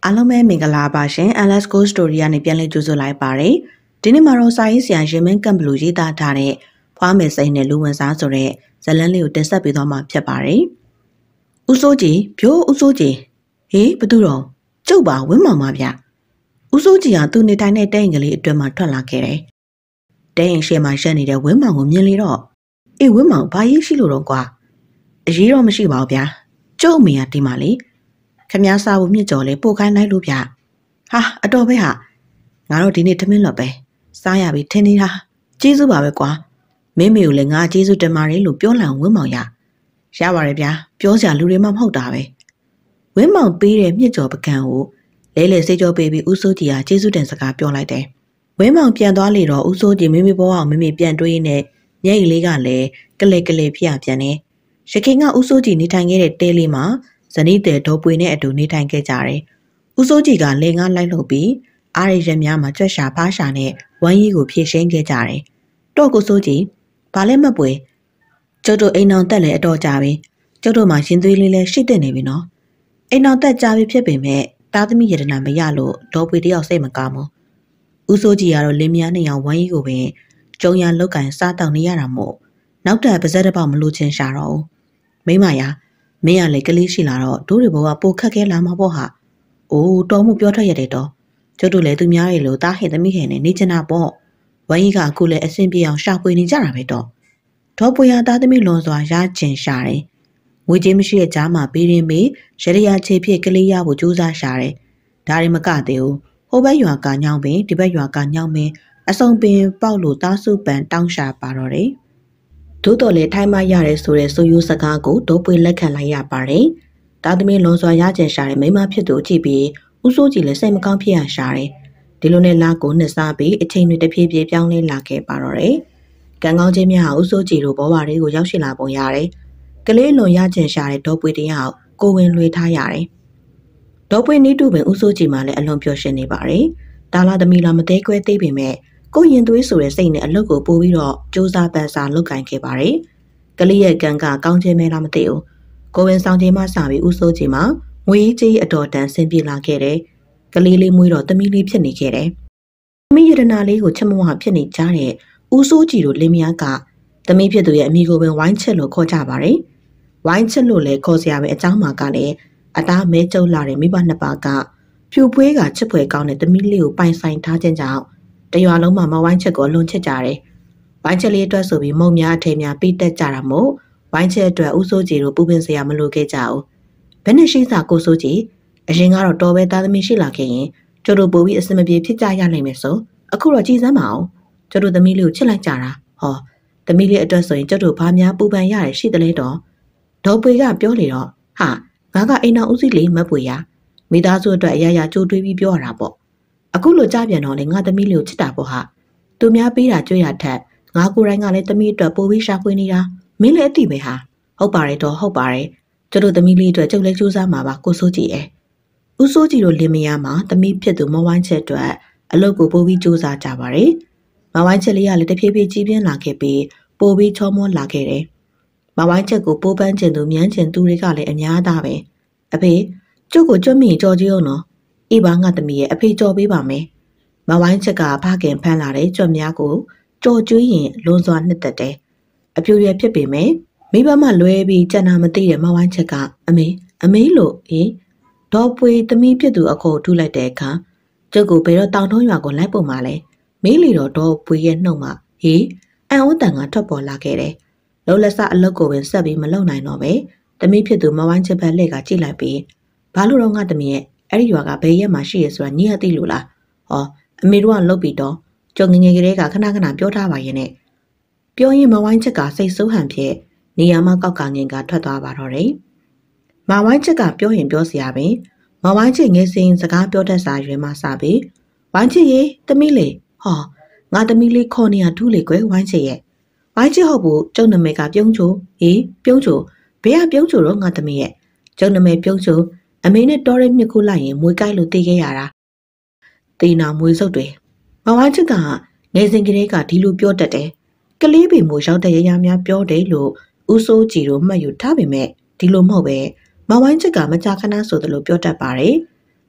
အားလုံးပဲမင်္ဂလာပါရှင် LS Go Story ကနေပြန်လည်ကြိုဆိုလိုက်ပါတယ်ဒီနေ့မှာတော့စာရေးဆရာရင်မင်းကမ်ဘလူရေးသားထားတဲ့ဖွားမယ်စိန်နဲ့လူဝင်စားဆိုတဲ့ဇာတ်လမ်းလေးကိုတင်ဆက်ပေးသွားမှာဖြစ်ပါတယ်ဦးစိုးကြည်ပြိုးဦးစိုးကြည်ဟေးဘသူတော့ကျုပ်ပါဝင်းမောင်ပါဗျဦးစိုးကြည်ဟာသူ့နေထိုင်တဲ့တဲအိမ်ကလေးအတွင်းမှာထွက်လာခဲ့တယ်တဲအိမ်ရှေ့မှာရက်နေတဲ့ဝင်းမောင်ကိုမြင်လေတော့အေးဝင်းမောင်ဘာရေးရှိလို့တော့ကွာအရေးတော့မရှိပါဘူးဗျာကျုပ်အမေကဒီမှာလေခမည်းစားဖို့မြင့်ကြော်လေးပို့ခိုင်းလိုက်လို့ဗျဟာအတော်ပဲဟာငါတို့ဒီနေ့ထမင်းလွတ်ပဲစားရပြီထင်းနေတာကျေးဇူးပါပဲကွာမင်းမေကိုလည်းငါကျေးဇူးတင်ပါတယ်လို့ပြောလံဝင်းမောင်ရပါတယ်ဗျာပြောစရာလူတွေမှမဟုတ်တာပဲဝင်းမောင်ပေးတဲ့မြင့်ကြော်ပကံကိုလဲလဲစေးကြောပေးပြီးဦးစိုးကြည်ကကျေးဇူးတင်စကားပြောလိုက်တယ်ဝင်းမောင်ပြန်သွားလေတော့ဦးစိုးကြည်မိမိဘဝအောင်မိမိပြန်တွေးနေမျက်ရည်လေးကလည်းကလေကလေဖြစ်ရပြန်နေရခင်ကဦးစိုးကြည်နေထိုင်ခဲ့တဲ့တဲလေးမှာဇနီးတဲ့ဒေါ်ပွေနဲ့အတူနေထိုင်ခဲ့ကြတယ်။ဦးစိုးကြည်ကလေငါလိုက်လို့ပြီးအားရရက်များမှာကြွက်ရှာဖားရှာနဲ့ဝမ်းရည်ကိုဖြည့်ရှင်းခဲ့ကြတယ်။တော့ကိုစိုးကြည်ဘာလဲမပွေကျုပ်တို့အိမ်အောင်တက်လေအတော်ကြပြီ။ကျုပ်တို့မှာရင်သွေးလေးလဲရှိတဲ့နေပြီနော်။အိမ်အောင်တက်ကြပြီဖြစ်ပေမဲ့တာသမီရတနာမရလို့ဒေါ်ပွေတယောက်စိတ်မကောင်းဘူး။ဦးစိုးကြည်ကတော့လင်းမြန်းနေအောင်ဝမ်းရည်ကိုပင်ကျုံရလောက်ကင်စားတောက်နေရတာမို့နောက်ထပ်ပါဇက်တစ်ပေါက်မလို့ချင်းရှာတော့။မိမရမင်းကလေကလေးရှိလာတော့တို့တွေဘဝပိုခက်ခဲလာမှာပေါ့ဟာ။အိုးတော်မှုပြောထွက်ရတယ်တော့။ကျုပ်တို့လည်းသူများတွေလို့တားဟင်သမီးဟင်နဲ့နေချင်တာပေါ့။ဝိုင်းကြီးကအခုလည်းအဆင်ပြေအောင်ရှာဖွေနေကြတာပဲတော့။ဒေါ်ပွေဟာတားသမီးလွန်စွာရကျင်ရှာတယ်။ငွေကြေးမရှိတဲ့ကြားမှာပေးရင်းမေးရရချေဖြစ်ကလေးရဖို့ကြိုးစားရှာတယ်။ဒါတွေမကသေးဘူး။ဟိုဘက်ရွာကညောင်းပင်ဒီဘက်ရွာကညောင်းပင်အစုံပင်ပေါက်လို့တားစုပန်တောင်းရှာပါတော့တယ်။သို့တော်လည်းထိုင်းမရတယ်ဆိုတဲ့ဆိုယူစကားကိုဒေါ်ပွေလက်ခံလိုက်ရပါတယ်။တာသမီးလွန်စွာရကျင်ရှာတဲ့မိမဖြစ်သူကြည့်ပြီးဦးစိုးကြည်လည်းစိတ်မကောင်းဖြစ်ရရှာတယ်။ဒီလိုနဲ့လာကိုနှစ်စားပြီးအချိန်တွေတဖြည်းဖြည်းပြောင်းလဲလာခဲ့ပါတော့တယ်။ကံကောင်းခြင်းများဟာဦးစိုးကြည်တို့ဘောပါတွေကိုရောက်ရှိလာပုံရတယ်။ကလေးလွန်ရကျင်ရှာတဲ့ဒေါ်ပွေတယောက်ကိုဝင်လွှဲထားရတယ်။ဒေါ်ပွေနီးတူပင်ဦးစိုးကြည်မှလည်းအလွန်ပျော်ရွှင်နေပါတယ်။တာလာသမီးလာမသေးခွဲသေးပေမဲ့ကိုရင်သွေးဆိုတဲ့စိတ်နဲ့အလုပ်ကိုပို့ပြီးတော့စူးစမ်းပန်းစားလုပ်ကင်ခဲ့ပါတယ်။ကလေးရဲ့ကံကကောင်းခြင်းမဲလားမသိဘူး။ကိုဝင်ဆောင်ခြင်းမှစပြီးဦးစိုးခြင်းမှာငွေကြီးအတော်တန်ဆင်းပြေလာခဲ့တယ်။ကလေးလေးမွေးတော့သမီးလေးဖြစ်နေခဲ့တယ်။သမီးရတနာလေးကိုချက်မဝဖြစ်နေကြတဲ့ဦးစိုးကြည်တို့လင်းမယားကသမီးဖြစ်သူရဲ့အမိကိုပင်ဝိုင်းချက်လို့ခေါ်ကြပါတယ်။ဝိုင်းချက်လို့လည်းခေါ်စရာပဲအကြောင်းမှာကလည်းအသားမဲကျုပ်လာတဲ့မိဘနှစ်ပါးကဖြူဖွေးကချစ်ဖွယ်ကောင်းတဲ့သမီးလေးကိုပိုင်ဆိုင်ထားခြင်းကြောင့်တရွာလုံးမှာမဝိုင်းချက်ကိုလွန်ချစ်ကြတယ်။ဝိုင်းချက်လေးအတွက်ဆိုပြီးမုံများအထည်များပြီးတက်ကြတာမို့ဝိုင်းချက်အတွက်ဦးစိုးကြည်တို့ပူပင်စရာမလိုခဲ့ကြဘူး။ဘယ်နဲ့ရှိစာကိုစိုးကြည်အရင်ကတော့တော်ပဲသားသမီးရှိလာခဲ့ရင်ကျတို့ပို့ပြီးအစမပြေဖြစ်ကြရနိုင်မယ်ဆိုအခုတော့ကြည်စမ်းပါအောင်ကျတို့သမီးလေးကိုချစ်လိုက်ကြတာဟောသမီးလေးအတွက်ဆိုရင်ကျတို့ဘာများပူပန်ရတယ်ရှိတယ်လေတော့ဒေါ်ပွေကပြောလေတော့ဟာငါကအိမ်တော်ဦးစီးလေးမပွေရမိသားစုအတွက်အရာရာကြိုးတွေးပြီးပြောရတာပေါ့အခုလိုကြပြန်တော့လေငါသမီးလေးကိုချစ်တာပေါ့ဟာသူများပေးတာကြွရထက်ငါကိုယ်တိုင်ကလည်းသမီးအတွက်ပို့ပြီးရှာဖွေနေတာမင်းလည်းအသိပဲဟာဟုတ်ပါတယ်တော့ဟုတ်ပါတယ်ကျတို့သမီးလေးအတွက်ကျုပ်လည်းစူးစမ်းမှာပါကိုစိုးကြည်ရဲ့ဦးစိုးကြည်တို့လင်မယားမှာသမီးဖြစ်သူမဝိုင်းချက်အတွက်အလုပ်ကိုပို့ပြီးစူးစမ်းကြပါတယ်မဝိုင်းချက်လေးကလည်းတဖြည်းဖြည်းကြီးပြင်းလာခဲ့ပြီးပို့ပြီးချောမောလာခဲ့တယ်မဝိုင်းချက်ကိုပိုးပန်းကျင်သူမြန်းကျင်သူတွေကလည်းအများသားပဲအဖေကျုပ်ကိုကြွမိကြော်ကြည့်အောင်နော်အေးပါငါသမီးရဲ့အဖေကြော်ပေးပါမယ်မဝိုင်းချက်ကဖခင်ဖမ်းလာတဲ့ကြွက်များကိုကြော်ကျွေးရင်လွန်စွာနှစ်သက်တယ်အပြူရွယ်ဖြစ်ပေမဲ့မိဘမှလွဲပြီးကြံနာမသိတဲ့မဝိုင်းချက်ကအမေလို့ဒေါ်ပွေသမီးဖြစ်သူအခေါ်ထူလိုက်တဲ့အခါကျုပ်ကိုဘယ်တော့တောင်ထုံးရွာကိုလိုက်ပုံမှာလဲမေးလီတော့ဒေါ်ပွေရဲ့နှုတ်မှာအန်ဝတန်ကထွက်ပေါ်လာခဲ့တယ်လောလက်စအလုတ်ကိုပင်ဆက်ပြီးမလုံနိုင်တော့ပဲသမီးဖြစ်သူမဝိုင်းချက်ဘက်လှည့်ကကြည့်လိုက်ပြီးဘာလို့တော့ငါသမီးရဲ့အဲ့ဒီရွာကဘယ်ရက်မှရှိရဆိုတာညီအသိလို့လားဟောအမေတို့ကလုတ်ပြီးတော့ကြော်ငငယ်ကလေးကခဏခဏပြောထားပါရဲ့နဲ့ပြောရင်မဝိုင်းချက်ကစိတ်ဆိုးဟန်ဖြစ်နေရာမှာကောက်ကငင်ကထွက်သွားပါတော့တယ်မဝိုင်းချက်ကပြောရင်ပြောစရာပင်မဝိုင်းချက်ငယ်စင်စကားပြောတတ်စာရွယ်မှစပြီးဝိုင်းချက်ရေသမီးလေးဟောငါသမီးလေးခေါ်နေရထူးလေကွယ်ဝိုင်းချက်ရဲ့ဝိုင်းချက်ဟုတ်ဘူးကျုံနမဲကပြုံးချိုပြုံးချိုဘယ်ကပြုံးချိုတော့ငါသမီးရဲ့ကျုံနမဲပြုံးချိုအမေနဲ့တော်ရဲမြစ်ခုလိုက်ရင်မွေးကိုက်လို့တေးခဲ့ရတာတေးနာမွေးစုပ်တွေမဝိုင်းချက်ကငယ်စဉ်ကလေးကဒီလိုပြောတတ်တယ်ကလေးပေမို့ရောက်တဲ့ရရများပြောတယ်လို့ဦးစိုးကြည်တို့မှတ်ယူထားပေမဲ့ဒီလိုမဟုတ်ပဲမဝိုင်းချက်ကမကြာခဏဆိုသလိုပြောတတ်ပါတယ်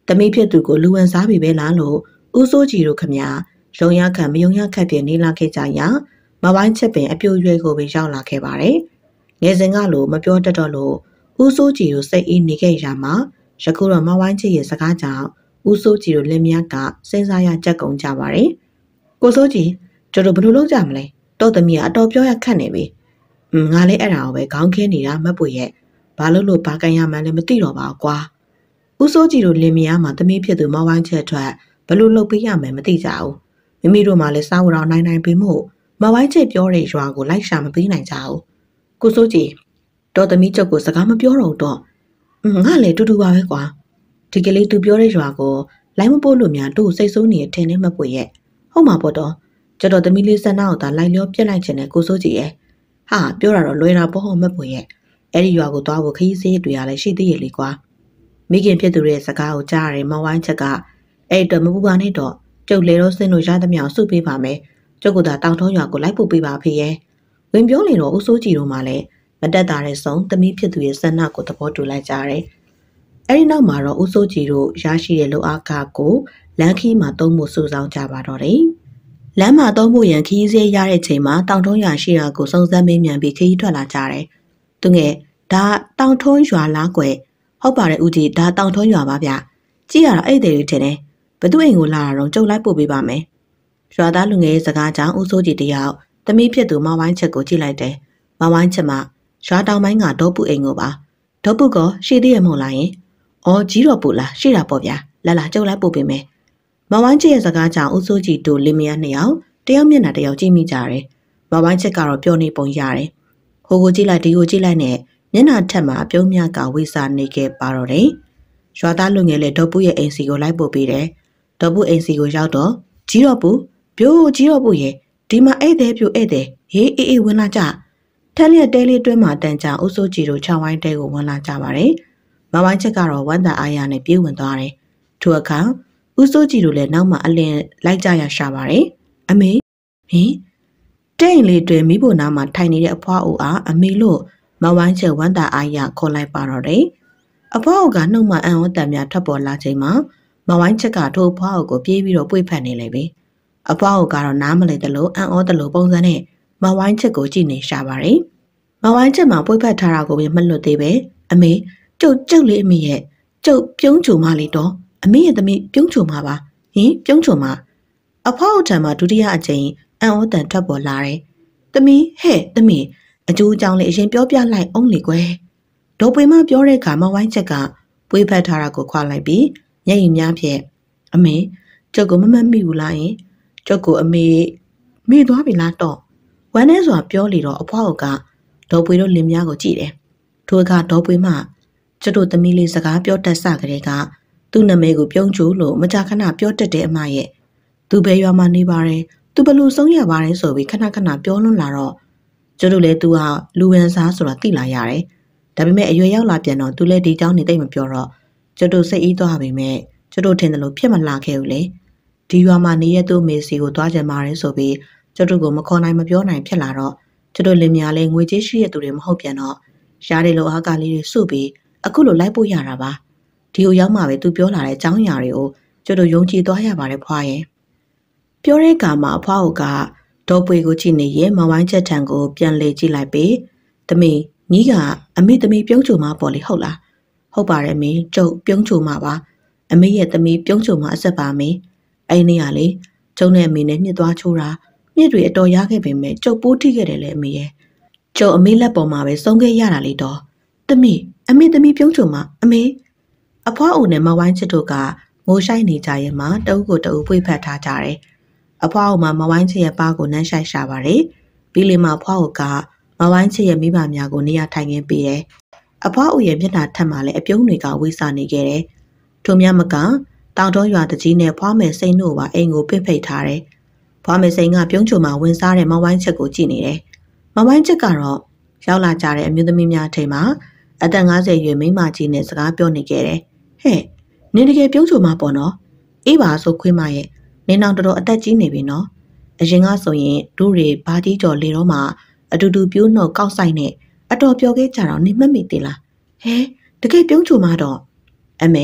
သမီးဖြစ်သူကိုလူဝန်စားပြီပဲလားလို့ဦးစိုးကြည်တို့ခမရုံရခံမယုံရခက်ပြနေလာခဲ့ကြရာမဝိုင်းချက်ပင်အပြိုရွယ်ကိုပဲရောက်လာခဲ့ပါတယ်။ငယ်စဉ်ကလို့မပြောတတ်တော့လို့ဦးစိုးကြည်တို့စိတ်အေးနေခဲ့ရမှာယခုတော့မဝိုင်းချစ်ရဲ့စကားကြောင့်ဦးစိုးကြည်တို့လင်မယားကစဉ်းစားရကြက်ကုန်ကြပါတယ်။ကိုစိုးကြည်ကျတို့ဘယ်လိုလုပ်ကြမလဲ။တော့သမီးကအတော်ပြောရခက်နေပြီ။ငါလည်းအဲ့ဒါကိုပဲခေါင်းခဲနေတာမပွေရဲ့။ဘာလို့ဘာကန်ရမှန်းလည်းမသိတော့ပါဘူးကွာ။ဦးစိုးကြည်တို့လင်မယားမှာသမီးဖြစ်သူမဝိုင်းချက်ထွက်ဘယ်လိုလုပ်ပေးရမယ်မသိကြဘူး။မိမိတို့မှလည်းစားဝတော်နိုင်ပြီးမို့မဝိုင်းချက်ပြောတဲ့ရွာကိုလိုက်ရှာမပေးနိုင်ကြဘူး။ကိုစိုးကြည်တော့သမီးချုပ်ကိုစကားမပြောတော့တော့ငါလည်းတူတူပါပဲကွာဒီကလေးသူပြောတဲ့ရွာကိုလိုက်မပို့လို့များတို့စိတ်ဆိုးနေထင်နေမပွေရဲ့ဟုတ်မှာပေါ့တော့ကျတော့သမီးလေးစနာကိုသာလိုက်လျောပြက်လိုက်ချင်တဲ့ကိုစိုးကြည်ရဲ့ဟာပြောတာတော့လွယ်တာပေါ့ဟုတ်မပွေရဲ့အဲ့ဒီရွာကိုသွားဖို့ခရီးစေးတွေရလဲရှိသေးရဲ့လေကွာမိခင်ဖြစ်သူရဲ့စကားကိုကြားရတဲ့မဝိုင်းချက်ကအဲ့တော့မပူပါနဲ့တော့ကျုပ်လေတော့စင်လို့ရသမျှစုပေးပါမယ်ကျုပ်ကသာတောင်ထုံးရွာကိုလိုက်ပို့ပေးပါဖေရဲ့ဝင်ပြောနေတော့ဦးစိုးကြည်တို့မှလည်းမတက်တာတဲ့ဆုံးသမီးဖြစ်သူရဲ့ဆန္ဒကိုသဘောတူလိုက်ကြတယ်။အဲဒီနောက်မှာတော့ဦးစိုးကြည်တို့ရရှိတဲ့လူအားကကိုလမ်းခီးမှာသုံးဖို့စုဆောင်းကြပါတော့တယ်။လမ်းမှာသုံးဖို့ရန်ခီးစဲရတဲ့ချိန်မှာတောင်ထုံးရွာရှိတာကိုစုံစမ်းမေးမြန်းပြီးခရီးထွက်လာကြတယ်။သူငယ်ဒါတောင်ထုံးရွာလားကွယ်ဟုတ်ပါတယ်ဦးကြီးဒါတောင်ထုံးရွာပါဗျ။ကြည့်ရတာအဲ့တဲ့တွေထင်တယ်။ဘသူအိမ်ကိုလာတာတော့ကျုပ်လိုက်ပို့ပေးပါမယ်။ရွာသားလူငယ်ရဲ့စကားကြောင့်ဦးစိုးကြည်တယောက်သမီးဖြစ်သူမဝိုင်းချက်ကိုကြည့်လိုက်တယ်။မဝိုင်းချက်မှာရွာတောင်ပိုင်းကဒေါပုအိမ်ကိုပါဒေါပုကရှေ့တည်းရမဟုတ်လားယင်အော်ကြီးတော်ပူလားရှေ့တာပေါ့ဗျာလာလာကျုပ်လိုက်ပို့ပေးမယ်မဝိုင်းချစ်ရဲ့စကားကြောင့်ဦးစိုးကြည်တို့လင်မယားနှစ်ယောက်တယောက်မျက်နှာတယောက်ကြည့်မိကြတယ်မဝိုင်းချစ်ကတော့ပြောနေပုံရတယ်ဟိုကိုကြည့်လိုက်ဒီကိုကြည့်လိုက်နဲ့မျက်နှာထက်မှာအပြုံးမြကဝိစာနေခဲ့ပါတော့တယ်ရွာသားလူငယ်လည်းဒေါပုရဲ့အိမ်စီကိုလိုက်ပို့ပေးတယ်ဒေါပုအိမ်စီကိုရောက်တော့ကြီးတော်ပူပြိုးကြီးတော်ပူရဲ့ဒီမှာဧည့်သည်ပြိုဧည့်သည်ဟေးအေးဝင်လာကြထက်လျက်တဲလေးတွဲမှာတန်ကြဦးစိုးကြည်တို့ခြောက်ဝိုင်းတဲကိုဝင်လာကြပါတယ်။မဝိုင်းချက်ကတော့ဝမ်းသာအားရနဲ့ပြေးဝင်သွားတယ်။ထိုအခါဦးစိုးကြည်တို့လည်းနောက်မှအလင်းလိုက်ကြရရှာပါတယ်။အမေဟင်တဲ့ရင်လေးတွေမိဖို့နားမှာထိုင်နေတဲ့အဖွားအိုအားအမေလို့မဝိုင်းချက်ဝမ်းသာအားရခေါ်လိုက်ပါတော့တယ်။အဖွားအိုကနှုတ်မှအံ့ဩတန်များထွက်ပေါ်လာချိန်မှာမဝိုင်းချက်ကထိုအဖွားအိုကိုပြေးပြီးတော့ပွေ့ဖက်နေလေပြီ။အဖွားအိုကတော့နားမလည်သလိုအံ့ဩသလိုပုံစံနဲ့မဝိုင်းချက်ကိုကြည့်နေရှာပါတယ်။မဝိုင်းချက်မှာပွေ့ဖက်ထားတာကိုပဲမလွတ်သေးပဲအမေကျုပ်လေးအမေရဲ့ကျုပ်ပြုံးချုံမလေးတော့အမေရဲ့သမီးပြုံးချုံမပါဟင်ပြုံးချုံမအဖွားအိုထံမှာဒုတိယအကြိမ်အံ့ဩတန်ထွက်ပေါ်လာတယ်။သမီးဟဲ့သမီးအကျိုးအကြောင်းလေးအရင်ပြောပြလိုက်အောင်လေကွယ်။ဒေါ်ပွေမပြောတဲ့အခါမဝိုင်းချက်ကပွေးဖက်ထားတာကိုခွာလိုက်ပြီးမျက်ရည်များဖြင့်အမေကျုပ်ကိုမမိဘူးလားယင်ကျုပ်ကိုအမေမိသွားပြီလားတော့ဝမ်းနဲ့စွာပြောလေတော့အဖွားအိုကဒေါ်ပွေတို့လင်မယားကိုကြည့်တယ်။ထိုအခါဒေါ်ပွေမကျတို့သမီးလေးစကားပြောတတ်စကလေးကသူ့နာမည်ကိုပြုံးချိုလို့မကြာခဏပြောတတ်တဲ့အမရဲ့သူဘယ်ရွာမှာနေပါတယ်သူဘလို့ဆုံးရပါတယ်ဆိုပြီးခဏပြောလွန်းလာတော့ကျတို့လည်းသူဟာလူဝင်စားဆိုတာသိလာရတယ်ဒါပေမဲ့အရွယ်ရောက်လာပြန်တော့သူလည်းဒီเจ้าနေသိမ့်မပြောတော့ကျတို့စိတ်အေးသွားပြီမဲ့ကျတို့ထင်တယ်လို့ဖြစ်မလာခဲ့ဘူးလေဒီရွာမှာနေရသူ့မေစီကိုသွားကြပါတယ်ဆိုပြီးကျတို့ကိုမခေါ်နိုင်မပြောနိုင်ဖြစ်လာတော့ကျတို့လင်မယားလည်းငွေကြေးရှိတဲ့သူတွေမဟုတ်ပြန်တော့ရှားတယ်လို့အားကလေးတွေစုပြီးအခုလိုလိုက်ပို့ရတာပါဒီကိုရောက်မှပဲသူပြောလာတဲ့အကြောင်းအရာတွေကိုကျတို့ယုံကြည်သွားရပါတယ်ဖွားရဲ့ပြောတဲ့အခါမှာအဖွားကဒေါ်ပွေကိုကြည့်နေရင်မဝိုင်းချက်ထံကိုပြန်လေကြည့်လိုက်ပြီးသမီးညီးကအမေသမီးပြုံးချုံမပေါ့လေဟုတ်လားဟုတ်ပါတယ်မင်းကျုပ်ပြုံးချုံမပါအမေရဲ့သမီးပြုံးချုံမအဆက်ပါမင်းအဲ့နေ့ကလေကျုံနဲ့အမေနဲ့မြစ်သွားချိုးတာမြစ်တွေအတော်ရခဲ့ပေမဲ့ကျုပ်ပိုးထိခဲ့တယ်လေအမေရဲ့ကျုပ်အမေလက်ပေါ်မှာပဲဆုံးခဲ့ရတာလေတော့သမီးအမေသမီးပြုံးချုံမအမေအဖွားအိုနဲ့မဝိုင်းချစ်တို့ကငိုဆိုင်နေကြရင်မှတအုပ်ကိုတအုပ်ပွေဖက်ထားကြတယ်အဖွားအိုမှာမဝိုင်းချစ်ရဲ့ပါကိုနမ်းဆိုင်ရှာပါတယ်ပြီးလေမှအဖွားအိုကမဝိုင်းချစ်ရဲ့မိဘများကိုနေရာထိုင်ခင်းပေးတယ်အဖွားအိုရဲ့မျက်နှာထက်မှလည်းအပြုံးတွေကဝိစာနေခဲ့တယ်ထို့မြမကတောင်တော်ရွာတကြီးနဲ့ဖွားမယ်စိန်တို့ပါအိမ်ကိုပင့်ဖိတ်ထားတယ်ဖွားမယ်စိန်ကပြုံးချုံမှာဝင်စားတဲ့မဝိုင်းချစ်ကိုကြည့်နေတယ်မဝိုင်းချစ်ကတော့ရောက်လာကြတဲ့အမျိုးသမီးများထိန်မှာအသက်50ရွယ်မိန်းမကြီးနဲ့စကားပြောနေခဲ့တယ်ဟဲ့နင်တကယ်ပြုံးချုံမှာပေါ့နော်အေးပါဆိုခွေးမရဲ့နင်အောင်တော်အသက်ကြီးနေပြီနော်အရင်ကဆိုရင်တို့တွေဘာကြီးကျော်လေတော့မှအတူတူပြိုးနှုတ်ကောက်ဆိုင်နဲ့အတော်ပြောခဲ့ကြတော့နင်မှတ်မိသေးလားဟဲတကယ်ပြုံးချုံမှာတော့အမေ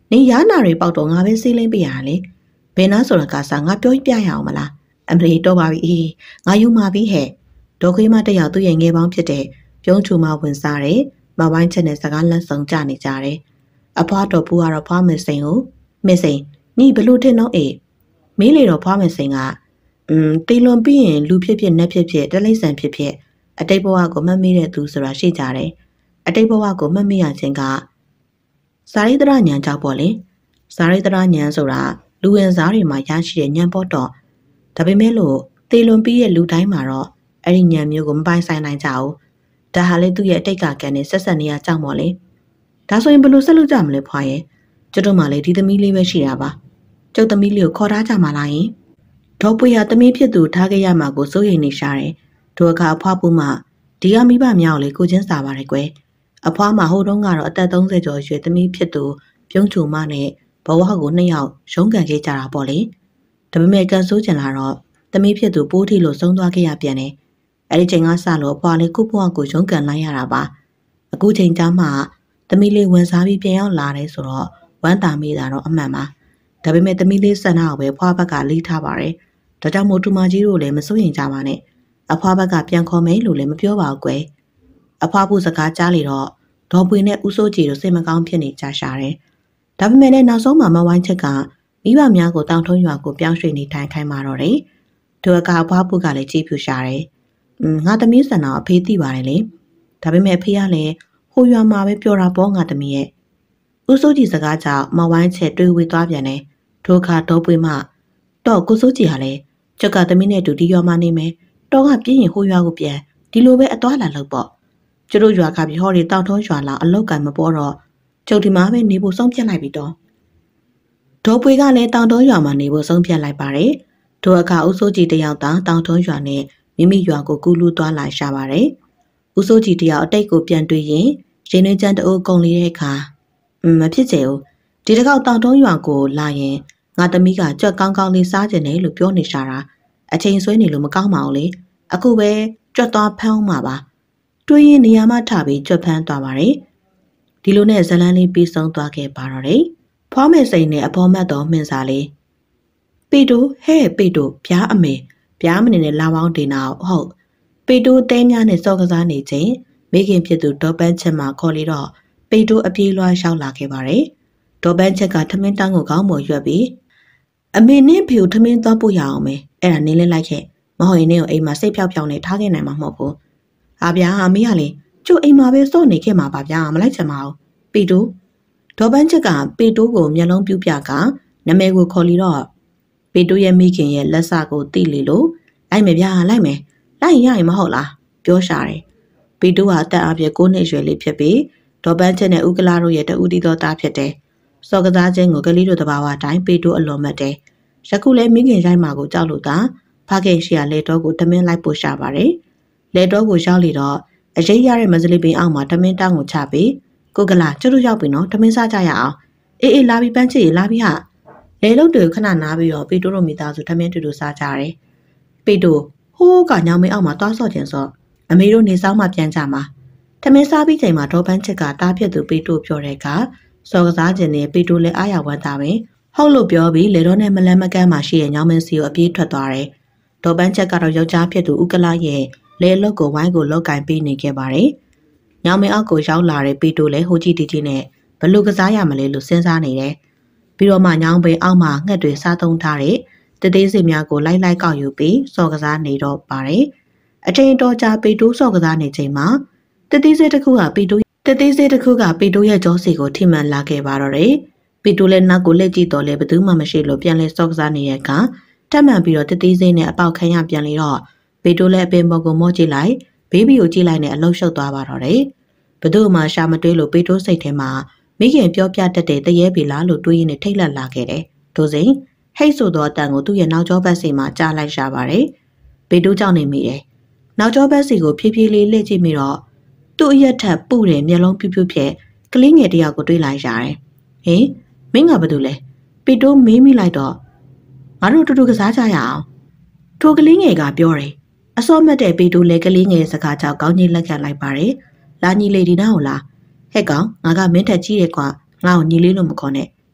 နေရနာတွေပေါက်တော့ငါပဲစီးလင်းပြရလေဘယ်နာဆိုတော့ကစားငါပြောပြရအောင်မလားအမလီတော့ပါပြီအေးငါယူမှာပြီဟဲ့ဒေါ်ခွေးမတက်ရောက်သူ့ရဲ့ငယ်ပေါင်းဖြစ်တဲ့ပြုံးချူမဝင်စားတယ်မဝိုင်းချက်နဲ့စကားလက်ဆောင်ကြနေကြတယ်အဖွားတော်ပူကတော့ဖွားမစိန်ကိုမစိန်ညီဘလို့ထင်တော့အေးမင်းလေတော့ဖွားမစိန်ကတေလွန်ပြီးရင်လူဖြစ်ဖြစ်နတ်ဖြစ်ဖြစ်တလိမ့်ဆန်ဖြစ်ဖြစ်အတိတ်ဘဝကိုမှတ်မိတဲ့သူဆိုတာရှိကြတယ်အတိတ်ဘဝကိုမှတ်မိရခြင်းကစာရိတ္တရဉာဏ်ကြောင့်ပေါ့လေစာရိတ္တရဉာဏ်ဆိုတာလူဝင်စားတွေမှာရရှိတဲ့ဉာဏ်ပေါ့တော့ဒါပေမဲ့လို့တေလွန်ပြီးရဲ့လူတိုင်းမှာတော့အဲ့ဒီဉာဏ်မျိုးကိုမပိုင်ဆိုင်နိုင်ကြဘူးဒါဟာလေသူ့ရဲ့အတိတ်ကကံနဲ့ဆက်ဆက်နေရကြောင်းပေါ့လေဒါဆိုရင်ဘယ်လိုဆက်လုပ်ကြမလဲဖွာရဲ့ကျတို့မှလေဒီသမီးလေးပဲရှိတာပါကျုပ်သမီးလေးကိုခေါ်ထားကြမှာလားယင်ဒေါ်ပွေဟာသမီးဖြစ်သူထားခဲ့ရမှာကိုစိုးရိမ်နေရှာတယ်တို့အခါအဖွားပူမှဒီကမိဘမြောက်လေကိုချင်းစာပါတယ်ကွယ်အဖွားမဟိုတုန်းကတော့အသက်30ကျော်ရွယ်သမီးဖြစ်သူပြုံးချူမနဲ့ဘဝကို2ယောက်ရုန်းကန်ခဲ့ကြတာပေါ့လေဒါပေမဲ့ကန်ဆိုးကျင်လာတော့သမီးဖြစ်သူပိုးထီလို့ဆုံးသွားခဲ့ရပြန်တယ်အဲ့ဒီချိန်ကစလို့အဖွားလေးခုဘဝကိုရုန်းကန်လိုက်ရတာပါအခုချိန်ကျမှသမီးလေးဝင်စားပြီးပြန်ရောက်လာတယ်ဆိုတော့ဝမ်းသာမိတာတော့အမှန်ပါဒါပေမဲ့သမီးလေးဆန္ဒကိုပဲဖွားဘက်ကလိထားပါတယ်ဒါကြောင့်မို့တူမကြီးတို့လည်းမစိုးရင်ကြပါနဲ့အဖွားဘက်ကပြန်ခေါ်မယ်လို့လည်းမပြောပါဘူးကွယ်အဖွားဘူးစကားကြားလေတော့ဒေါ်ပွေနဲ့ဦးစိုးကြည်တို့စိတ်မကောင်းဖြစ်နေကြရှာတယ်ဒါပေမဲ့လည်းနောက်ဆုံးမှာမဝိုင်းချက်ကမိဘများကိုတောင်ထုံးရွာကိုပြောင်းရွှေ့နေထိုင်ခိုင်းมาတော့တယ်သူကအဖွားဘူးကလည်းကြည့်ပြူရှာတယ်ငါသမီးဆန္ဒအဖေးသိပါတယ်လေဒါပေမဲ့အဖေကလည်းဟိုရွာမှာပဲပြောတာပေါ့ငါသမီးရဲ့ဦးစိုးကြည်စကားကြောင့်မဝိုင်းချက်တွေးဝေသွားပြန်တယ်ထိုအခါဒေါ်ပွေမှတော့ကိုစိုးကြည်ဟာလည်းကျုပ်ကသမီးနဲ့တူဒီရွာမှာနေမယ်တော့ကပြင်းရင်ဟိုရွာကိုပြန်ဒီလိုပဲအသွားလာလုပ်ပေါ့ကျတို့ရွာကပြီးဟောဒီတောင်ထုံးရွာလာအလောက်ကံမပေါ်တော့ကျုပ်ဒီမှာပဲနေဖို့ဆုံးဖြတ်လိုက်ပြီတော့ဒေါ်ပွေကလည်းတောင်ထုံးရွာမှာနေဖို့ဆုံးဖြတ်လိုက်ပါတယ်ထိုအခါဦးစိုးကြည်တယောက်တောင်ထုံးရွာနဲ့မိမိရွာကိုကူးလူသွားလာရှာပါတယ်ဦးစိုးကြည်တယောက်အတိတ်ကိုပြန်တွေ့ရင်ရင်းနှီးချမ်းတိုးကုန်လေးတဲ့အခါမဖြစ်ချေဘူးဒီတစ်ခေါက်တောင်ထုံးရွာကိုလာရင်ငါသမီးကကြွက်ကောင်းကောင်းလေးစားကျင်တယ်လို့ပြောနေရှာတာအချိန်ဆွဲနေလို့မကောင်းပါဘူးလေအခုပဲကြွက်သွားဖမ်းမှာပါတွေးရင်နေရာမှထပြီးကြွက်ဖမ်းသွားပါတယ်ဒီလိုနဲ့ဇလန်းလေးပြီးဆုံးသွားခဲ့ပါတော့တယ်ဖွားမေစိန်နဲ့အဖော်မတ်တော်မှင်စာလေးပေတိုဟဲ့ပေတိုပြားအမေပြားမနေနဲ့လာပေါင်းတင်တာဟုတ်ပေတိုတဲများနဲ့စော်ကစားနေချိန်မိခင်ဖြစ်သူဒေါ်ပန်းချက်မှခေါ်လေတော့ပေတိုအပြေးလွှားရောက်လာခဲ့ပါတယ်ဒေါ်ပန်းချက်ကထမင်းတောင်းကိုခေါင်းပေါ်ရွက်ပြီးအမေနဲ့ဖေကိုထမင်းသွားပို့ရအောင်မယ်အဲ့ဒါနင်းလဲလိုက်ခဲ့မဟုတ်ရင်နင်းကိုအိမ်မှာစိတ်ဖြောက်ဖြောက်နဲ့ထားခဲ့နိုင်မှာမဟုတ်ဘူးဟာဗျာအမေကလေကျုပ်အိမ်မှာပဲစော့နေခဲ့မှာပါဗျာမလိုက်ချင်ပါဘူးပေတိုဒေါ်ပန်းချက်ကပေတိုကိုမျက်လုံးပြူးပြကနာမည်ကိုခေါ်လီတော့ပေတိုရဲ့မိခင်ရဲ့လက်စကိုတိလေလို့လိုက်မယ်ဗျာလိုက်မယ်လိုက်ရရင်မဟုတ်လားပြောရှာတယ်ပေတိုဟာတက်အပြည့်9နှစ်ရွယ်လေးဖြစ်ပြီးဒေါ်ပန်းချက်နဲ့ဥကလာတို့ရဲ့တဦးတီတော်သားဖြစ်တယ်စော်ကစားခြင်းကိုကလေးတို့တဘာဝအတိုင်းပေတိုအလွန်မှတ်တယ်ယခုလည်းမိခင်ရိုက်မှာကိုကြောက်လို့သာဖခင်ရှိရလေတော့ကိုတမင်းလိုက်ပို့ရှာပါတယ်လေတော့ကိုရောက်လေတော့အရေးရတဲ့မစလီပင်အောက်မှာတမင်းတောင်းကိုချပြီးကိုကလာကျွတ်တို့ရောက်ပြီနော်တမင်းစားကြရအောင်အေးလာပြီးပန်းချစ်ရေလာပြီးဟာလေလုံးတွေခဏနားပြီးတော့ပေတိုတို့မိသားစုတမင်းတူတူစားကြတယ်ပေတိုဟိုးကညောင်မင်းအောက်မှာတွားဆော့ခြင်းစော့အမေတို့နေဆောင်မှပြန်ကြမှာတမင်းစားပြီးချိန်မှာဒေါ်ပန်းချက်ကတားဖြစ်သူပေတိုပြောတဲ့အခါစော်ကစားခြင်းနဲ့ပေတိုလည်းအားရဝမ်းသာပဲဟုတ်လို့ပြောပြီးလေတော့နဲ့မလန်းမကန်းမှာရှိတဲ့ညောင်မင်းစီကိုအပြေးထွက်သွားတယ်ဒေါ်ပန်းချက်ကတော့ယောက်ျားဖြစ်သူဥကလာရဲ့လေလုတ်ကိုဝိုင်းကိုလောက်ကင်ပေးနေခဲ့ပါတယ်ညောင်မင်းအောက်ကိုရောက်လာတဲ့ပေတိုလည်းဟိုကြည့်တီကြီးနဲ့ဘလို့ကစားရမလဲလို့စဉ်းစားနေတယ်ပြီးတော့မှညောင်ပင်အောက်မှာငှက်တွေစားသုံးထားတဲ့တသေးစီများကိုလိုက်ကောက်ယူပြီးစော်ကစားနေတော့ပါတယ်အချိန်တော်ကြာပေတိုးစော်ကစားနေချိန်မှာတသေးစေတစ်ခုကပေတိုးရဲ့ကြောစီကိုထိမှန်လာခဲ့ပါတော့တယ်ပေတိုးလည်းနောက်ကိုလက်ကြည့်တော့လဲဘယ်သူမှမရှိလို့ပြန်လဲစော်ကစားနေတဲ့အခါထပ်မှန်ပြီးတော့တသေးစိနဲ့အပေါက်ခံရပြန်လေတော့ပေတိုးလည်းအပင်ပေါ်ကိုမော့ကြည့်လိုက်ဘေဘီကိုကြည့်လိုက်နဲ့အလုံးရှုပ်သွားပါတော့တယ်ဘသူမှရှာမတွေးလို့ပေတိုးစိတ်ထဲမှာမိခင်ပြောပြတတ်တဲ့တရေပြီလားလို့တွေးရင်းနဲ့ထိတ်လန့်လာခဲ့တယ်ဒို့စဉ်ဟိတ်ဆိုတော့အတန်ကိုသူ့ရဲ့နောက်ကျောဘက်စီမှာကြားလိုက်ရှာပါတယ်ပေတိုးကြောင့်နေမိတယ်နောက်ကျောဘက်စီကိုဖြည်းဖြည်းလေးလှည့်ကြည့်မိတော့သူ့အရက်ထက်ပူတဲ့မျက်လုံးပြူးပြူးဖြဲကလေးငယ်တယောက်ကိုတွေးလိုက်ရတယ်ဟင်မင်းကဘာလုပ်လဲပေတိုးမေးမိလိုက်တော့ငါတို့တူတူကစားကြရအောင်ထိုကလေးငယ်ကပြောတယ်အစောမတ်တဲ့ပေတိုးလည်းကလေးငယ်စကားကြောင့်ကောင်းကြီးလက်ခံလိုက်ပါတယ်လာညီလေးဒီနားကိုလာဟဲ့ကောင်ငါကမင်းထက်ကြီးတယ်ကွာငါ့ကိုညီလေးလို့မခေါ်နဲ့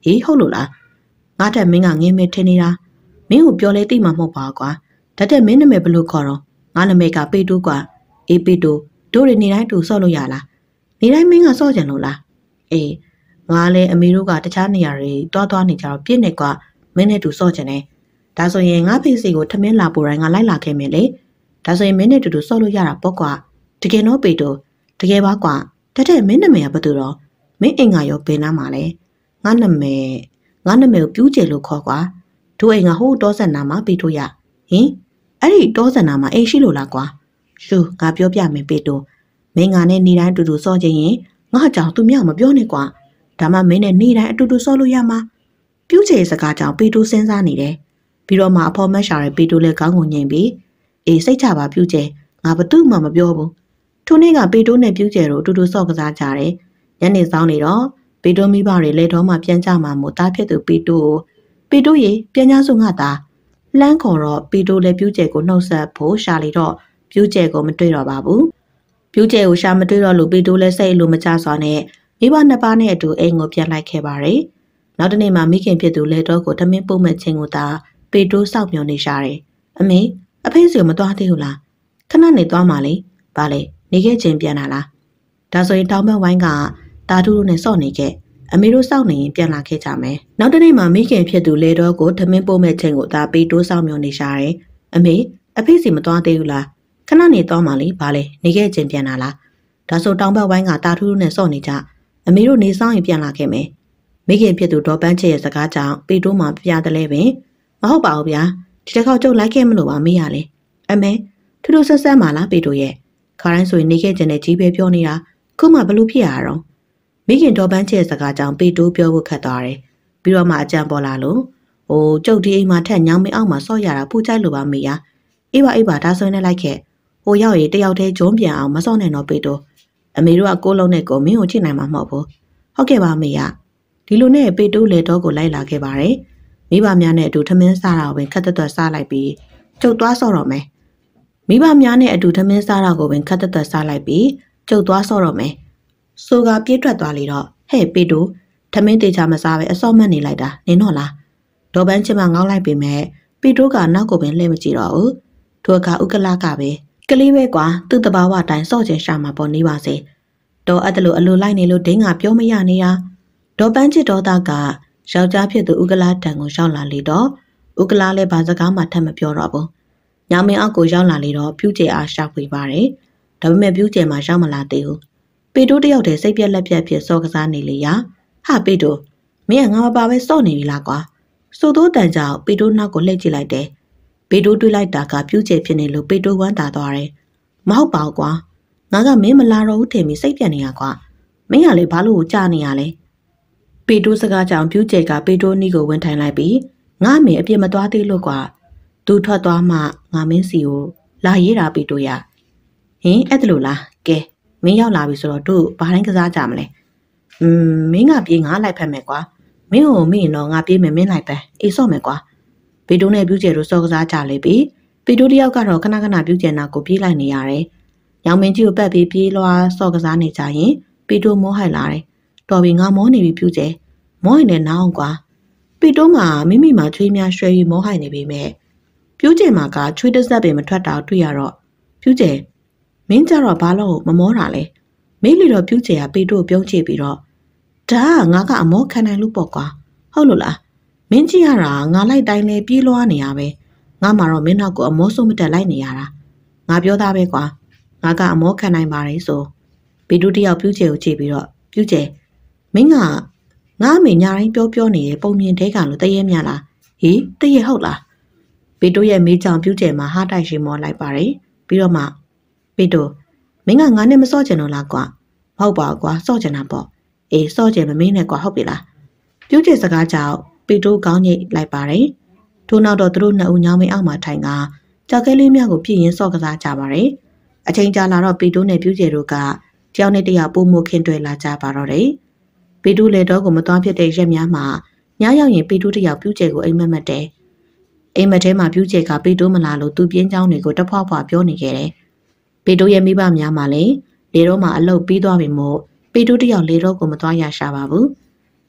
ဟေးဟုတ်လို့လားငါတက်မင်းကငင်းမဲထင်းနေတာမင်းကိုပြောလဲသိမှာမဟုတ်ပါကွာဒါတက်မင်းနာမည်ဘလို့ခေါ်တော့ငါနာမည်ကပေတိုးကွာအေးပေတိုးတို့တွေနေတိုင်းတူဆော့လို့ရလားနေတိုင်းမင်းကဆော့ကြလို့လားအေးငါလည်းအမေတို့ကတခြားနေရာတွေတွားနေကြတော့ပြစ်နေကွာမင်းနဲ့တူဆော့ကြတယ်ဒါဆိုရင်ငါဖေးစီကိုထမင်းလာပို့တိုင်းငါလိုက်လာခဲ့မယ်လေဒါဆိုရင်မင်းနဲ့တူဆော့လို့ရတာပေါ့ကွာတကယ်တော့ပေတိုးတကယ်ပါကွာတက်မင်းနာမည်ကဘာတူတော့မင်းအိမ်ကရောဘယ်နားမှာလဲငါနာမည်ကိုပြူးကျယ်လို့ခေါ်ကွာတို့အိမ်ကဟိုးတောဆန်နာမှာပေတိုးရဟင်အဲ့ဒီတောဆန်နာမှာအိမ်ရှိလို့လားကွာရှူငါပြောပြမယ်ပေတိုးမင်းငါနဲ့နေတိုင်းတူတူဆော့ခြင်းရင်ငါကြောင့်သူမြောက်မပြောနဲ့ကွာဒါမှမင်းနဲ့နေတိုင်းအတူတူဆော့လို့ရမှာပြူးကျယ်စကားကြောင့်ပေတိုးစဉ်းစားနေတယ်ပြီးတော့မှအဖေါ်မက်ရှာတဲ့ပေတိုးလည်းကောင်းကိုငြိမ်ပြီးအေးစိတ်ချပါပြူးကျယ်ငါဘာသူ့မှမပြောဘူးထိုနေ့ကပေတိုးနဲ့ပြူးကျယ်တို့အတူတူဆော့ကစားကြတယ်ညနေဆောင်နေတော့ပေတိုးမိဘတွေလက်တော်မှပြန်ကြမှာမို့တားဖြစ်သူပေတိုးရေပြန်ကြဆိုငါသားလှမ်းခေါ်တော့ပေတိုးလည်းပြူးကျယ်ကိုနှုတ်ဆက်ဖို့ရှာလေတော့ပြူးကျယ်ကိုမတွေ့တော့ပါဘူးပြူးကျယ်ကိုရှာမတွေ့တော့လို့ပေတိုးလည်းစိတ်လိုမချစွာနဲ့မိဘနှစ်ပါးနဲ့အတူအိမ်ကိုပြန်လိုက်ခဲ့ပါတယ်နောက်တနေ့မှမိခင်ဖြစ်သူလက်တော်ကိုထမင်းပုတ်မဲ့ချင်းကိုသာပေတိုးစောက်မျှော်နေရှာတယ်အမေအဖေစီကိုမသွားသေးဘူးလားခဏနေသွားမှလေဘာလဲနေခဲ့ချင်းပြန်လာလားဒါဆိုရင်တောင်ဘက်ဝိုင်းကတာတူတို့နဲ့စော့နေခဲ့အမေတို့စောင့်နေရင်ပြန်လာခဲ့ကြမယ်နောက်တနေ့မှမိခင်ဖြစ်သူလေတော်ကိုထမင်းပို့မဲ့ချိန်ကိုဒါပေတိုးစောင့်မျှော်နေရှာတယ်အမေအဖေစီမသွားသေးဘူးလားခဏနေသွားမှလေဘာလဲနေခဲ့ချင်းပြန်လာလားဒါဆိုတောင်ဘက်ဝိုင်းကတာတူတို့နဲ့စော့နေကြအမေတို့နေဆောင်ရင်ပြန်လာခဲ့မယ်မိခင်ဖြစ်သူဒေါ်ပန်းချစ်ရဲ့စကားကြောင့်ပေတိုးမှပြတယ်လဲပင်မဟုတ်ပါဘူးဗျာဒီတစ်ခေါက်ကျုပ်လိုက်ခဲ့မလို့ပါမေးရလေအမေထူးထူးဆန်းဆန်းပါလားပေတိုးရဲ့ခါတိုင်းဆိုရင်နေခဲ့ချင်းနဲ့ကြီးပဲပြောနေတာခုမှဘလို့ဖြစ်ရအောင်မိခင်ဒေါ်ပန်းချစ်စကားကြောင့်ပေတိုးပြောဖို့ခက်သွားတယ်ပြီးတော့မှအကြံပေါ်လာလို့ကျုပ်ဒီအိမ်မှာထက်ညောင်မင်းအောက်မှာဆော့ရတာပူကြိုက်လို့ပါမေးရအေးပါဒါဆိုရင်လည်းလိုက်ခဲ့ဟိုရောက်ရင်တယောက်တည်းဂျုံးပြန်အောင်မဆော့နဲ့တော့ပေတိုးအမေတို့ကကိုလုံးနဲ့ကိုမင်းကိုချစ်နိုင်မှာမဟုတ်ဘူးဟုတ်ကဲ့ပါမေးရဒီလိုနဲ့ပေတိုးလေတော့ကိုလိုက်လာခဲ့ပါတယ်မိဘများနဲ့အတူထမင်းစားတာကိုပင်ခက်သက်စားလိုက်ပြီးကျုပ်သွားဆော့တော့မယ်မိဘများနဲ့အတူထမင်းစားတာကိုပင်ခက်သက်စားလိုက်ပြီးကျုပ်သွားဆော့တော့မယ်ဆိုကပြေးထွက်သွားလေတော့ဟဲ့ပေတိုးထမင်းတေချာမစားပဲအစော့မှတ်နေလိုက်တာနင်တော့လားဒေါ်ပန်းချစ်မငေါက်လိုက်ပေမဲ့ပေတိုးကနောက်ကိုပင်လှည့်မကြည့်တော့ဘူးထိုအခါဥက္ကလာကပဲကလေးပဲကွာသူ့တဘာဝအတိုင်းစော့ချင်ရှာမှာပေါ့နေပါစေတော်အဲ့ဒါလိုအလိုလိုက်နေလို့ဒင်းကပြောမရနေတာဒေါ်ပန်းချစ်တော်သားကယောက်ျားဖြစ်သူဥက္ကလာတန်ကိုရောက်လာလေတော့ဥက္ကလာလည်းဘာစကားမှထပ်မပြောတော့ဘူးညောင်မင်းအောက်ကိုရောက်လာလေတော့ပြူးကျဲအားရှာဖွေပါတယ်ဒါပေမဲ့ပြူးကျဲမှာရောက်မလာသေးဘူးပေတိုးတယောက်တည်းစိတ်ပြက်လက်ပြက်ဖြစ်စောကစားနေလေရာဟာပေတိုးမင်းကငါမပါပဲစော့နေပြီလားကွာစိုးသိုးတန်ကြောင်ပေတိုးနောက်ကိုလှည့်ကြည့်လိုက်တယ်ပေတိုးတွေးလိုက်တာကပြူးကျဲဖြစ်နေလို့ပေတိုးဝမ်းသာသွားတယ်မဟုတ်ပါဘူးကွာငါကမင်းမလာတော့ဘူးထင်ပြီးစိတ်ပြက်နေရကွာမင်းကလေဘာလို့ကြာနေရလဲပေတိုးစကားကြောင့်ပြူးကျဲကပေတိုးနီးကိုဝင်ထိုင်လိုက်ပြီးငါမင်းအပြစ်မသွားသေးလို့ကွာသူထွက်သွားမှငါမင်းစီကိုလာရေးတာပေတိုးရဟင်အဲ့ဒါလို့လားကဲမင်းရောက်လာပြီဆိုတော့တို့ဘာတိုင်းကစားကြမလဲမင်းကပြေးငါလိုက်ဖက်မယ်ကွာမင်းကိုမင်းတော့ငါပြေးမယ်မင်းလိုက်ပဲအေးစော့မယ်ကွာပေတိုးနဲ့ပြူးကျဲတို့စောကစားကြလေပြီပေတိုးတယောက်ကတော့ခဏပြူးကျဲနာကိုပြေးလိုက်နေရတယ်ရောင်မင်းကြီးကိုပတ်ပြီးပြေးလွှားစော့ကစားနေကြရင်ပေတိုးမောဟိုက်လာတယ်တော်ပြီငါမောနေပြီပြူးကျဲမောရင်လည်းနားအောင်ကွာပေတိုးကမိမိမှာချွေးများရွှဲပြီးမောဟိုက်နေပြီမဲ့ပြူးကျဲမှာကချွေးတစ်စက်ပင်မထွက်တာတွေ့ရတော့ပြူးကျဲမင်းကြတော့ဘာလို့မမောတာလဲမေးလေတော့ပြူးကျဲကပေတိုးပြုံးချပြီးတော့ဒါကငါကအမောခံနိုင်လို့ပေါ့ကွာဟုတ်လို့လားမင်းကြီးရတာငါလိုက်တိုင်းလဲပြေးလွှားနေရပဲငါမှတော့မင်းနောက်ကိုအမောဆုံးမတက်လိုက်နေရတာငါပြောသားပဲကွာငါကအမောခံနိုင်ပါတယ်ဆိုပေတိုးတယောက်ပြူးကျဲကိုကြည့်ပြီးတော့ပြူးကျဲမင်းကငါအမေညာတိုင်းပြောနေတယ်ပုံမြင်တဲကလို့တရေမြလားဟေးတရေဟုတ်လားပေတိုးရဲ့မေးကြောင်ပြူးကျဲမှာဟားတိုက်ရှိမောလိုက်ပါတယ်ပြီးတော့မှပေတိုးမင်းကငါနဲ့မစော့ချင်တော့လားကွာမဟုတ်ပါဘူးကွာစော့ချင်တာပေါ့အေးစော့ချင်မမင်းနဲ့ကွာဟုတ်ပြီလားပြူးကျဲစကားကြောင့်ပေတိုးကောင်းညိတ်လိုက်ပါတယ်ထို့နောက်တော့သူတို့နှစ်ဦးညောင်းမင်းအောက်မှာထိုင်ကကြောက်ကလေးများကိုပြည့်ရင်စော့ကစားကြပါတယ်အချိန်ကြာလာတော့ပေတိုးနဲ့ပြူးကျဲတို့ကတယောက်နဲ့တယောက်ပုံမခင်တွေ့လာကြပါတော့တယ်ပေတိုးလေတော့ကိုမသွားဖြစ်တဲ့ရက်များမှာညရောက်ရင်ပေတိုးတယောက်ပြူးကျဲကိုအိမ်မက်မက်တယ်အိမ်မက်ထဲမှာပြူးကျဲကပေတိုးမလာလို့သူပြင်းချောင်းတွေကိုတဖွာဖွာပြောနေခဲ့တယ်ပေတိုးရဲ့မိဘများမှလည်းလေတော့မှအလုတ်ပြီးသွားပြီမို့ပေတိုးတယောက်လေတော့ကိုမသွားရရှာပါဘူး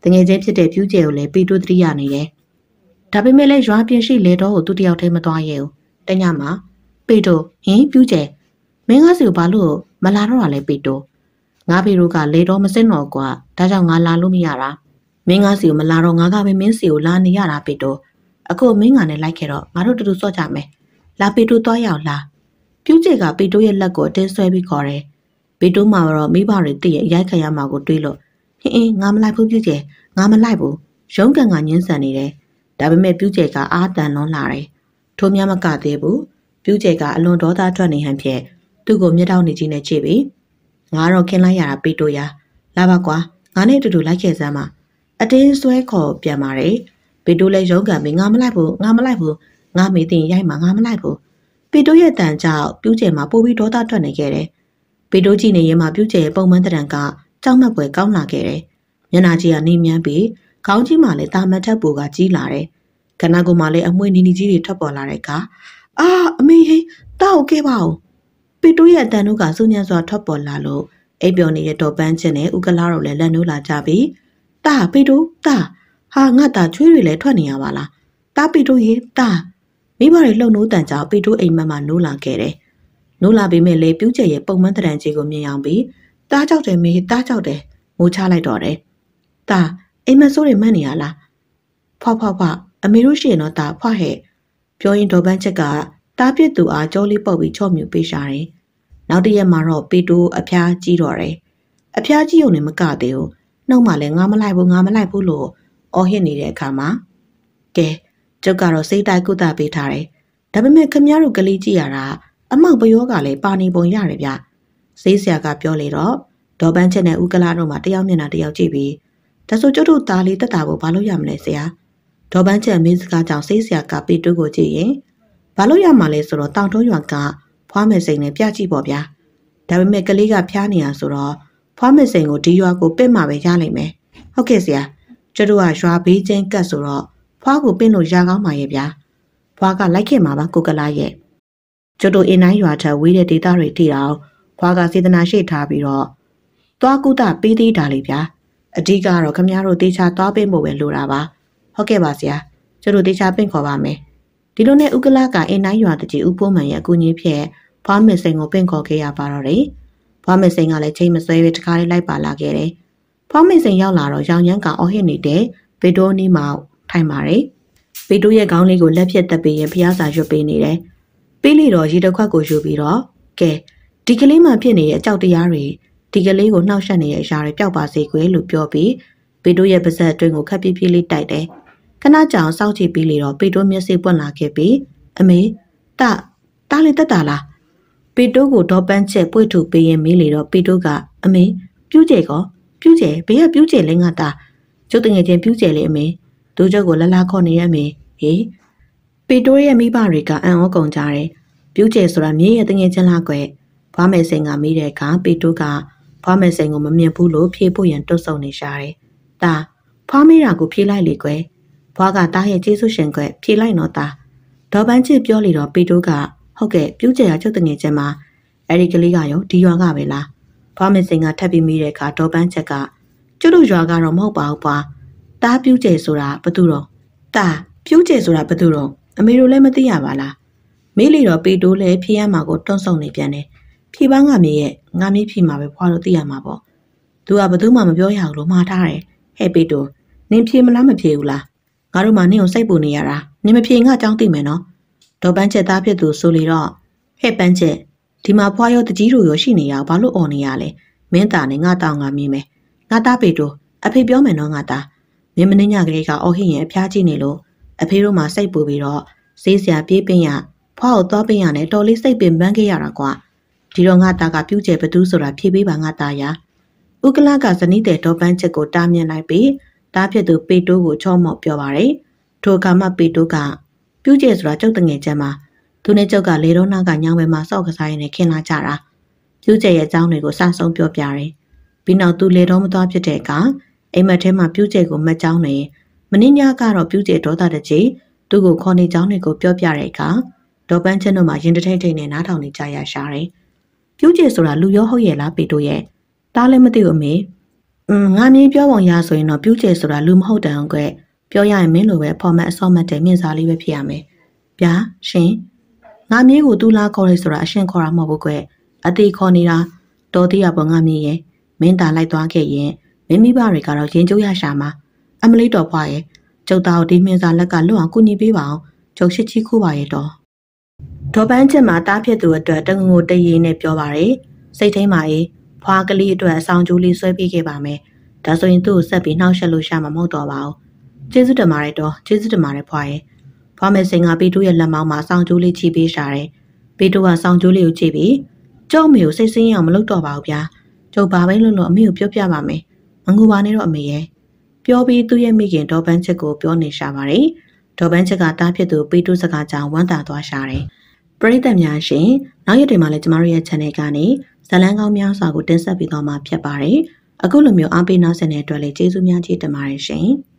တငယ်ချင်းဖြစ်တဲ့ပြူးကျဲကိုလည်းပေတိုးသတိရနေတယ်ဒါပေမဲ့လည်းရွာပြင်ရှိလေတော့ကိုသူတယောက်တည်းမသွားရဲဘူးတညမှာပေတိုးဟင်းပြူးကျဲမင်းကားစီကိုဘာလို့မလာတော့တာလဲပေတိုးငါဖေတို့ကလေတော့မစင်းတော့ကွာဒါကြောင့်ငါလာလို့မရတာမင်းကားစီကိုမလာတော့ငါကပဲမင်းစီကိုလာနေရတာပေတိုးအခုမင်းကနဲ့လိုက်ခဲ့တော့ငါတို့တူတူစော့ကြမယ်လာပေတိုးသွားရအောင်လားပြူးကျဲကပေတိုးရဲ့လက်ကိုတင်းဆွဲပြီးခေါ်တယ်ပေတိုးမှာတော့မိဘတွေတည့်ရဲ့ရိုက်ခရမှာကိုတွေးလို့ဟင်းငါမလိုက်ဘူးပြူးကျဲငါမလိုက်ဘူးရုံးကန်ကညှင်းဆန်နေတယ်ဒါပေမဲ့ပြူးကျဲကအားတန်လွန်လာတယ်ထိုးများမကသေးဘူးပြူးကျဲကအလွန်ဒေါသထွက်နေဟန်ဖြင့်သူ့ကိုမျက်တောက်နေကြီးနဲ့ကြည့်ပြီးငါတော့ခင်းလိုက်ရတာပေတိုးရလာပါကွာငါနဲ့အတူတူလိုက်ခဲ့စမ်းပါအတင်းဆွဲခေါ်ပြန်ပါတယ်ပေတိုးလည်းရုံးကန်ပြီးငါမလိုက်ဘူးငါမေးတင်ရိုက်မှာငါမလိုက်ဘူးပေတိုးရဲ့တန်ကြောင့်ပြူးကျဲမှာပိုပြီးဒေါသထွက်နေခဲ့တယ်ပေတိုးကြည့်နေရင်မှပြူးကျဲရဲ့ပုံမှန်တရံကကြောက်မက်ပွဲကောင်းလာခဲ့တယ်မျက်နှာကြီးကနေမြန်းပြီးခေါင်းကြီးမှလည်းတာမတ်ထက်ပူကကြီးလာတယ်ခဏကူမှလည်းအမွှေးနီနီကြီးတွေထွက်ပေါ်လာတဲ့အခါအမေဟေးတောက်ခဲ့ပါဦးပေတိုးရဲ့အတန်တို့ကစူညံစွာထွက်ပေါ်လာလို့အိပ်ပျော်နေတဲ့တော်ပန်းချင်းနဲ့ဥကလာတို့လည်းလက်နိုးလာကြပြီးတာပေတိုးတာဟာငါတာချွေးတွေလည်းထွက်နေရပါလားတာပေတိုးရေတာမိဘတွေလှုပ်နိုးတန်ကြောင်ပေတိုးအိမ်မက်မှနိုးလာခဲ့တယ်နိုးလာပေမဲ့လေပြူးကျဲရဲ့ပုံမှန်တရံကြီးကိုမြင်အောင်ပြီးတားကြောက်တယ်မေတားကြောက်တယ်မိုးချလိုက်တော့တယ်တာအိမ်မက်ဆိုးတွေမှတ်နေရလားဖွာအမေတို့ရှိရင်တော့တာဖွာဟဲ့ပြောရင်ဒေါ်ပန်းချက်ကတားပြစ်သူအားကြောလေးပုတ်ပြီးချော့မြူပေးရှာတယ်နောက်တရက်မှာတော့ပေတိုးအဖျားကြီးတော့တယ်အဖျားကြီးုံနဲ့မကသေးဘူးနှုတ်မှလည်းငါမလိုက်ဘူးလို့အော်ဟစ်နေတဲ့အခါမှာကဲကျုပ်ကတော့စိတ်တိုက်ကုသပေးထားတယ်ဒါပေမဲ့ခမရတို့ကလေးကြည့်ရတာအမောက်ပယောကလည်းပါနေပုံရတယ်ဗျဆေးဆရာကပြောလေတော့ဒေါ်ပန်းချက်နဲ့ဦးကလာတို့မှတယောက်မျက်နှာတယောက်ကြည့်ပြီးဒါဆိုကျုပ်တို့သားလေးတက်တာကိုဘာလို့ရမလဲဆရာဒေါ်ပန်းချက်မင်းစကားကြောင့်ဆေးဆရာကပေတိုးကိုကြည့်ရင်ဘာလို့ရမှာလဲဆိုတော့တောင်ထုံးရွာကဖွားမယ်စိန်နဲ့ပြကြည့်ပေါ့ဗျာဒါပေမဲ့ကလေးကဖျားနေရဆိုတော့ဖွားမယ်စိန်ကိုဒီရွာကိုပင့်မှပဲရနိုင်မယ်ဟုတ်ကဲ့ဆရာကျတို့ကရွာဘေးချင်းကတ်ဆိုတော့ဖွားကိုပင့်လို့ရကောင်းပါရဲ့ဗျာဖွားကလိုက်ခဲ့မှာပါကိုကလာရဲ့ကျတို့အင်းတိုင်းရွာထက်ဝေးတဲ့ဒေသတွေထိတော့ဖွားကစေတနာရှိထားပြီးတော့သွားကုသပေးသေးတာလေဗျာအဓိကတော့ခမည်းတော်တေချာသွားပင့်ဖို့ပဲလိုတာပါဟုတ်ကဲ့ပါဆရာကျတို့တေချာပင့်ခေါ်ပါမယ်ဒီလိုနဲ့ဥကလာကအင်းတိုင်းရွာတကြီးဥပိုးမှန်ရဲ့အကူကြီးဖြင့်ဖွားမယ်စိန်ကိုပင့်ခေါ်ခဲ့ရပါတော့တယ်ဖွားမယ်စိန်ကလည်းချိန်မဆွဲပဲတခါလေးလိုက်ပါလာခဲ့တယ်ဖွားမယ်စိန်ရောက်လာတော့ရောင်ရမ်းကအော်ဟစ်နေတဲ့ပေတိုးနီးမှထိုင်ပါတယ်ပေတိုးရဲ့ခေါင်းလေးကိုလက်ဖြတ်တက်ပြီးရင်ဖျားစာရွတ်ပေးနေတယ်ပေးလေတော့ရေတစ်ခွက်ကိုယူပြီးတော့ကဲဒီကလေးမှဖြစ်နေတဲ့အကြောက်တရားတွေဒီကလေးကိုနှောက်ယှက်နေတဲ့အရာတွေပျောက်ပါစေကွယ်လို့ပြောပြီးပေတိုးရဲ့ပါးစပ်အတွင်းကိုခပ်ပြေးပြေးလေးတိုက်တယ်ခဏကြာအောင်စောင့်ကြည့်ပြီးလေတော့ပေတိုးမျက်စိပွင့်လာခဲ့ပြီးအမေတားလေးတက်တာလားပေတိုးကိုဒေါ်ပန်းချက်ပွေ့ထုတ်ပေးရင်မေးလေတော့ပေတိုးကအမေပြူးကျဲဘေးကပြူးကျဲလင်းကတာကျုပ်တငယ်ချင်းပြူးကျဲလေအမေသူကျုပ်ကိုလလာခေါ်နေရမေဟေးပေတိုးရဲ့မိဘတွေကအံ့ဩကုန်ကြတယ်ပြူးကျဲဆိုတာမြေရဲ့တငယ်ချင်းလားကွယ်ဖွားမယ်စိန်ကမေးတဲ့အခါပေတိုးကဖွားမယ်စိန်ကိုမမြင်ဘူးလို့ဖြေဖို့ရန်တွတ်ဆုံနေရှာတယ်တာဖွားမေးတာကိုဖြေလိုက်လေကွယ်ဖွားကတားရဲ့ကျေးဇူးရှင်ကွယ်ဖြေလိုက်တော့တာဒေါ်ပန်းချစ်ပြောလေတော့ပေတိုးကဟုတ်ကဲ့ပြူးကျဲရကျုပ်တငယ်ချင်းမှာအဲ့ဒီကလေးကရောဒီရွာကပဲလားဖွားမယ်စိန်ကထပ်ပြီးမိတဲ့အခါဒေါ်ပန်းချက်ကကျုပ်တို့ရွာကတော့မဟုတ်ပါဘူးဖွားတားပြူးကျဲဆိုတာဘသူတော့တာပြူးကျဲဆိုတာဘသူတော့အမေတို့လည်းမသိရပါလားမေးလေတော့ပေတိုးလည်းဖြေရမှာကိုတွန့်ဆုံနေပြန်တယ်ဖြေပန်းကမေရဲ့ငါမေးဖြေမှာပဲဖွားလို့သိရမှာပေါ့သူကဘသူမှမပြောရဘူးလို့မှားထားတယ်ဟဲ့ပေတိုးနင်ဖြေမလားမဖြေဘူးလားငါတို့မှနင့်ကိုစိတ်ပူနေရတာနင်မဖြေငါကြောင်းသိမယ်နော်ဒေါ်ပန်းချက်သားဖြစ်သူဆိုလေတော့ဟဲ့ပန်းချက်ဒီမှာဖွားရောတကြီးတို့ရောရှိနေရဘာလို့អော်နေရလဲမင်းသားနဲ့ငါတောင်းငါမင်းမယ်ငါသားပေတိုးအဖေပြောမယ်နော်ငါသားမင်းမင်းညကလေးကအော်ဟစ်ရင်အဖျားကြည့်နေလို့အဖေတို့မှစိတ်ပူပြီးတော့စေးစရာပြေးပင်ရဖွားကိုသွားပင်ရနဲ့တော်လေးစိတ်ပင်ပန်းခဲ့ရတာကွာဒီတော့ငါသားကပြူးကျဲဘသူဆိုတာဖြေပေးပါငါသားရဥကလာကဇနီးတဲ့ဒေါ်ပန်းချက်ကိုတားမြင်လိုက်ပြီးတားဖြစ်သူပေတိုးကိုချော့မော့ပြောပါတယ်ထိုအခါမှပေတိုးကပြူးကျဲဆိုတာကျုပ်တငယ်ချင်းမှာသူနဲ့ကျုပ်ကလေတော့နာကညောင်ဝဲမှာစော့ကစားရင်းနဲ့ခင်လာကြတာပြူးကျဲရဲ့အကြောင်းတွေကိုစဆုံးပြောပြတယ်ပြီးနောက်သူလေတော့မသွားဖြစ်တဲ့အခါအိမ်မက်ထဲမှာပြူးကျဲကိုမက်ကြောင်းနေမင်းညကတော့ပြူးကျဲဒေါသတကြီးသူ့ကိုခေါ်နေကြောင်းတွေကိုပြောပြတဲ့အခါဒေါ်ပန်းချင်းတို့မှရင်တထိတ်ထိတ်နဲ့နားထောင်နေကြရရှာတယ်ပြူးကျဲဆိုတာလူရောဟုတ်ရဲ့လားပေတိုးရဲ့တားလည်းမသိဘူးအမေငါမြေပြောပုံရဆိုရင်တော့ပြူးကျဲဆိုတာလူမဟုတ်တယ်အောင်ကွပြောရရင်မင်းလိုပဲဖော်မတ်အစောမတ်တဲ့မြင့်စားလေးပဲဖြစ်ရမယ်ဗျာရှင်ငါမြေကိုသူလာခေါ်ရဲဆိုတာအရှင်ခေါ်တာမဟုတ်ဘူးကွအသေးခေါ်နေတာတော်သေးရပေါ့ငါမြေရဲ့မင်းတာလိုက်သွားခဲ့ရင်မင်းမိဘတွေကတော့ရင်ကျိုးရရှာမှာအမလေးတော်ဖွားရဲ့ကျုပ်သားကိုဒီမြင့်စားလက်ကလွတ်အောင်ကူညီပေးပါအောင်ကျုပ်ရှိချီခိုးပါရဲ့တော်ဒေါ်ပန်းချက်မှာတားဖြစ်သူအတွက်တငငိုတရေနဲ့ပြောပါရယ်စိတ်ထိန်ပါရေးဖွားကလေးအတွက်အဆောင်ကျိုးလေးဆွဲပေးခဲ့ပါမယ်ဒါဆိုရင်သူ့ကိုဆက်ပြီးနှောက်ယှက်လို့ရှာမှာမဟုတ်တော့ပါဘူးကျေးဇူးတင်ပါတယ်တော်ကျေးဇူးတင်ပါတယ်ဖွားရဲ့ဖွားမယ်စိန်ကပေတိုးရဲ့လက်မောင်းမှာဆောင်ကျိုးလေးချိပေးရှာတယ်ပေတိုးကဆောင်ကျိုးလေးကိုချိပြီးကျုပ်အမေကိုစိတ်ဆင်းရအောင်မလုပ်တော့ပါဘူးဗျာကျုပ်ဘာပဲလုပ်လို့အမေကိုပြောပြပါမယ်မငူပါနဲ့တော့အမေရဲ့ပြောပြီးသူ့ရဲ့မိခင်ဒေါ်ပန်းချက်ကိုပြောနေရှာပါတယ်ဒေါ်ပန်းချက်ကတားဖြစ်သူပေတိုးစကားကြောင့်ဝမ်းသာသွားရှာတယ်ပရိသတ်များရှင်နောက်ရက်တွေမှာလည်းကျမတို့ရဲ့ channel ကနေဇာတ်လမ်းကောင်းများစွာကိုတင်ဆက်ပေးသွားမှာဖြစ်ပါတယ်အခုလိုမျိုးအားပေးနောက်ဆက်တဲ့အတွက်လည်းကျေးဇူးများကြီးတင်ပါတယ်ရှင်